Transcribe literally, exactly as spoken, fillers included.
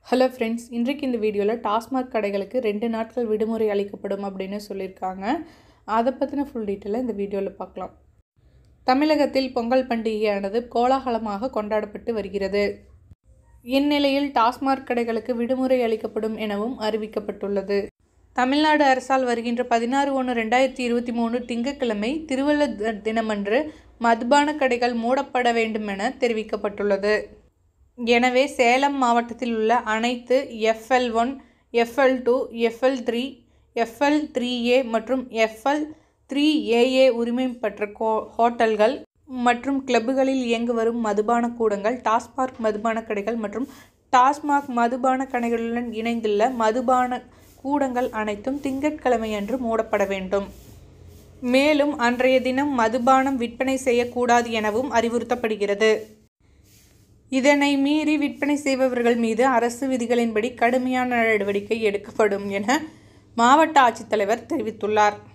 Hello friends, இன்றைக்கு இந்த வீடியோவில் டாஸ்மாக் கடைகளுக்கு ரெண்டு நாட்கள் விடுமுறை அளிக்கப்படும் அப்படின்னு சொல்லியிருக்காங்க. அதை பற்றின ஃபுல் டீட்டெயிலை இந்த வீடியோவில் பார்க்கலாம். தமிழகத்தில் பொங்கல் பண்டிகையானது கோலாகலமாக கொண்டாடப்பட்டு வருகிறது. இந்நிலையில் டாஸ்மாக் கடைகளுக்கு விடுமுறை அளிக்கப்படும் எனவும் அறிவிக்கப்பட்டுள்ளது. தமிழ்நாடு அரசால் வருகின்ற பதினாறு ஒன்று ரெண்டாயிரத்தி இருபத்தி மூணு திங்கட்கிழமை திருவள்ளுவர் தினமன்று மதுபான கடைகள் மூடப்பட வேண்டும் என தெரிவிக்கப்பட்டுள்ளது. எனவே சேலம் மாவட்டத்தில் உள்ள அனைத்து F L one, F L two, F L three, F L three A மற்றும் F L three A A உரிமை பெற்ற ஹோட்டல்கள் மற்றும் கிளப்புகளில் இயங்கு வரும் மதுபான கூடங்கள், டாஸ்மாக் மதுபான கடைகள் மற்றும் டாஸ்மாக் மதுபான கடைகளுடன் இணைந்துள்ள மதுபான கூடங்கள் அனைத்தும் திங்கட்கிழமையன்று மூடப்பட வேண்டும். மேலும் அன்றைய தினம் மதுபானம் விற்பனை செய்யக்கூடாது எனவும் அறிவுறுத்தப்படுகிறது. இதனை மீறி விற்பனை செய்பவர்கள் மீது அரசு விதிகளின்படி கடுமையான நடவடிக்கை எடுக்கப்படும் என மாவட்ட ஆட்சித்தலைவர் தெரிவித்துள்ளார்.